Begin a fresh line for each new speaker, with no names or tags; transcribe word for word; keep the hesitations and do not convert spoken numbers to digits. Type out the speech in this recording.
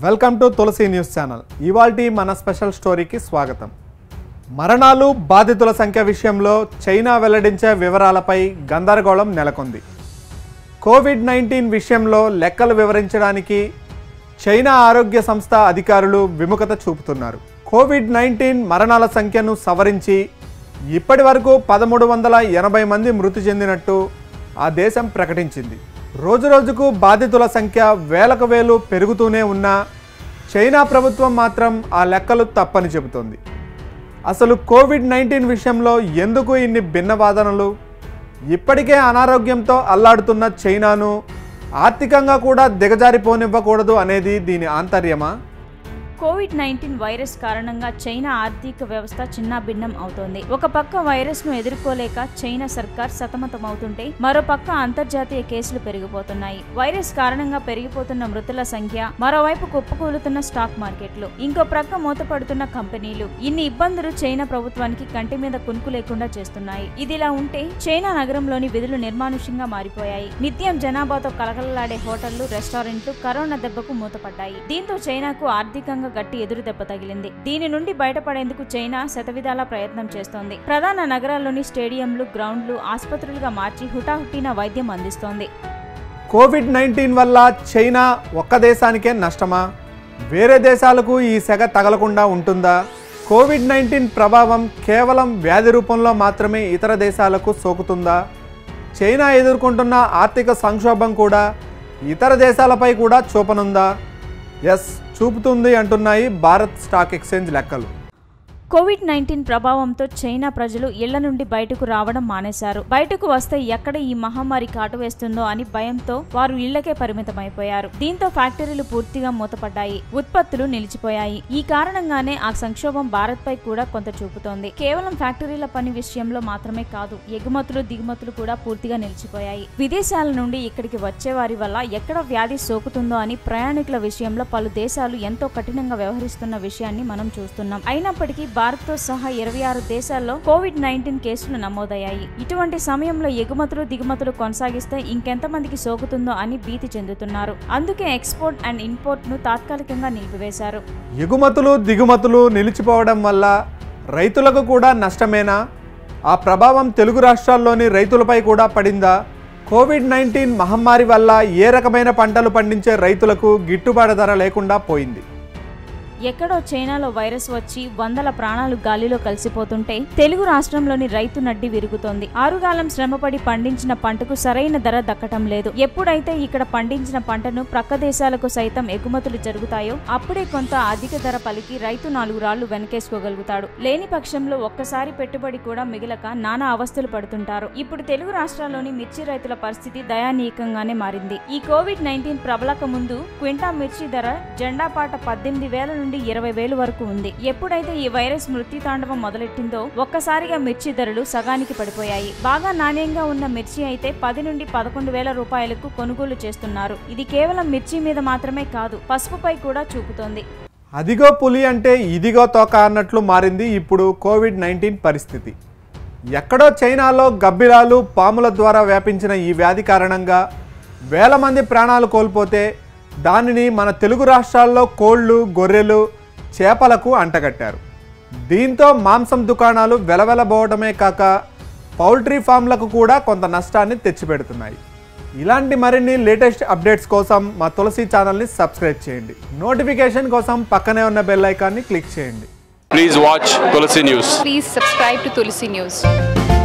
Welcome to Tulasi news channel. ఇవాల్టి మన special స్టోరీకి స్వాగతం. మరణాలు బాధితుల సంఖ్య విషయంలో చైనా వెల్లడించే వివరాలపై గందరగోళం నెలకొంది. కోవిడ్ నైన్టీన్ విషయంలో లెక్కలు వివరించడానికి చైనా ఆరోగ్య సంస్థ అధికారులు విముఖత చూపుతున్నారు. కోవిడ్ నైన్టీన్ మరణాల సంఖ్యను సవరించి ఇప్పటి వరకు పదమూడు వందల ఎనభై మంది మృతి చెందినట్టు ఆ దేశం ప్రకటించింది. రోజురోజుకు బాధితుల సంఖ్య వేలకు వేలు పెరుగుతూనే ఉన్నా చైనా ప్రభుత్వం మాత్రం ఆ లెక్కలు తప్పని చెబుతోంది. అసలు కోవిడ్ నైన్టీన్ విషయంలో ఎందుకు ఇన్ని భిన్న వాదనలు? ఇప్పటికే అనారోగ్యంతో అల్లాడుతున్న చైనాను ఆర్థికంగా కూడా దిగజారిపోనివ్వకూడదు అనేది దీని ఆంతర్యమా?
కోవిడ్ నైన్టీన్ వైరస్ కారణంగా చైనా ఆర్థిక వ్యవస్థ చిన్నాభిన్నం అవుతోంది. ఒక పక్క వైరస్ ను ఎదుర్కోలేక చైనా సర్కార్ సతమతమవుతుంటే మరో పక్క అంతర్జాతీయ కేసులు పెరిగిపోతున్నాయి. వైరస్ కారణంగా పెరిగిపోతున్న మృతుల సంఖ్య, మరోవైపు కుప్పకూలుతున్న స్టాక్ మార్కెట్లు, ఇంకో ప్రక్క మూతపడుతున్న కంపెనీలు, ఇన్ని ఇబ్బందులు చైనా ప్రభుత్వానికి కంటి మీద కునుకు లేకుండా చేస్తున్నాయి. ఇదిలా ఉంటే చైనా నగరంలోని విధులు నిర్మానుష్యంగా మారిపోయాయి. నిత్యం జనాభాతో కలకలలాడే హోటళ్లు, రెస్టారెంట్లు కరోనా దెబ్బకు మూతపడ్డాయి. దీంతో చైనాకు ఆర్థికంగా గట్టి ఎదురు దెబ్బ తగిలింది. దీని నుండి బయటపడేందుకు చైనా శతవిధాల ప్రయత్నం చేస్తోంది. ప్రధాన నగరాల్లోని స్టేడియంలు, గ్రౌండ్లు ఆసుపత్రులుగా మార్చి హుటాహుటిన వైద్యం అందిస్తోంది.
కోవిడ్ నైన్టీన్ వల్ల చైనా ఒక్క దేశానికే నష్టమా? వేరే దేశాలకు ఈ సెగ తగలకుండా ఉంటుందా? కోవిడ్ నైన్టీన్ ప్రభావం కేవలం వ్యాధి రూపంలో మాత్రమే ఇతర దేశాలకు సోకుతుందా? చైనా ఎదుర్కొంటున్న ఆర్థిక సంక్షోభం కూడా ఇతర దేశాలపై కూడా చూపనుందా? ఎస్, చూపుతుంది అంటున్నాయి భారత్ స్టాక్ ఎక్స్చేంజ్ లెక్కలు.
కోవిడ్ నైన్టీన్ ప్రభావంతో చైనా ప్రజలు ఇళ్ల నుండి బయటకు రావడం మానేశారు. బయటకు వస్తే ఎక్కడ ఈ మహమ్మారి కాటు వేస్తుందో అని భయంతో వారు ఇళ్లకే పరిమితమైపోయారు. దీంతో ఫ్యాక్టరీలు పూర్తిగా మూతపడ్డాయి, ఉత్పత్తులు నిలిచిపోయాయి. ఈ కారణంగానే ఆ సంక్షోభం భారత్ పై కూడా కొంత చూపుతోంది. కేవలం ఫ్యాక్టరీల పని విషయంలో మాత్రమే కాదు, ఎగుమతులు దిగుమతులు కూడా పూర్తిగా నిలిచిపోయాయి. విదేశాల నుండి ఇక్కడికి వచ్చే వారి వల్ల ఎక్కడ వ్యాధి సోకుతుందో అని ప్రయాణికుల విషయంలో పలు దేశాలు ఎంతో కఠినంగా వ్యవహరిస్తున్న విషయాన్ని మనం చూస్తున్నాం. అయినప్పటికీ భారత్ తో సహా ఇరవై ఆరు దేశాల్లో కోవిడ్ నైన్టీన్ కేసులు నమోదయ్యాయి. ఇటువంటి సమయంలో ఎగుమతులు దిగుమతులు కొనసాగిస్తే ఇంకెంతమందికి సోకుతుందో అని భీతి చెందుతున్నారు. అందుకే ఎక్స్పోర్ట్ అండ్ ఇంపోర్ట్ ను తాత్కాలికంగా నిలిపివేశారు.
ఎగుమతులు దిగుమతులు నిలిచిపోవడం వల్ల రైతులకు కూడా నష్టమేనా? ఆ ప్రభావం తెలుగు రాష్ట్రాల్లోని రైతులపై కూడా పడిందా? కోవిడ్ నైన్టీన్ మహమ్మారి వల్ల ఏ రకమైన పంటలు పండించే రైతులకు గిట్టుబాటు ధర లేకుండా పోయింది.
ఎక్కడో చైనాలో వైరస్ వచ్చి వందల ప్రాణాలు గాలిలో కలిసిపోతుంటే తెలుగు రాష్ట్రంలోని రైతు నడ్డి విరుగుతోంది. ఆరుగాలం శ్రమపడి పండించిన పంటకు సరైన ధర దక్కటం లేదు. ఎప్పుడైతే ఇక్కడ పండించిన పంటను ప్రక్క దేశాలకు సైతం ఎగుమతులు జరుగుతాయో అప్పుడే కొంత అధిక ధర పలికి రైతు నాలుగు రాళ్లు వెనకేసుకోగలుగుతాడు. లేని పక్షంలో ఒక్కసారి పెట్టుబడి కూడా మిగిలక నానా అవస్థలు పడుతుంటారు. ఇప్పుడు తెలుగు రాష్ట్రాల్లోని మిర్చి రైతుల పరిస్థితి దయానీయంగానే మారింది. ఈ కోవిడ్ నైన్టీన్ ప్రబలక ముందు క్వింటా మిర్చి ధర జెండాపాట పద్దెనిమిది వేల నుండి ఇరవై వేలు వరకు ఉంది. ఎప్పుడైతే ఈ వైరస్ మృత్యు తాండవం మొదలెట్టిందో ఒక్కసారిగా మిర్చి ధరలు సగానికి పడిపోయాయి. బాగా నాణ్యంగా ఉన్న మిర్చి అయితే పది నుండి పదకొండు వేల రూపాయలకు కొనుగోలు చేస్తున్నారు. ఇది కేవలం మిర్చి మీద మాత్రమే కాదు, పసుపుపై కూడా చూపుతోంది.
అదిగో పులి అంటే ఇదిగో తోక అన్నట్లు మారింది ఇప్పుడు కోవిడ్ నైన్టీన్ పరిస్థితి. ఎక్కడో చైనాలో గబ్బిలాలు, పాముల ద్వారా వ్యాపించిన ఈ వ్యాధి కారణంగా వేల మంది ప్రాణాలు కోల్పోతే దానిని మన తెలుగు రాష్ట్రాల్లో కోళ్లు, గొర్రెలు, చేపలకు అంటగట్టారు. దీంతో మాంసం దుకాణాలు వెలవెలబోవడమే కాక పౌల్ట్రీ ఫామ్లకు కూడా కొంత నష్టాన్ని తెచ్చిపెడుతున్నాయి. ఇలాంటి మరిన్ని లేటెస్ట్ అప్డేట్స్ కోసం మా తులసి ఛానల్ని సబ్స్క్రైబ్ చేయండి. నోటిఫికేషన్ కోసం పక్కనే ఉన్న బెల్ ఐకాన్ని క్లిక్ చేయండి.
Please watch Tulsi News.
Please subscribe to Tulsi News.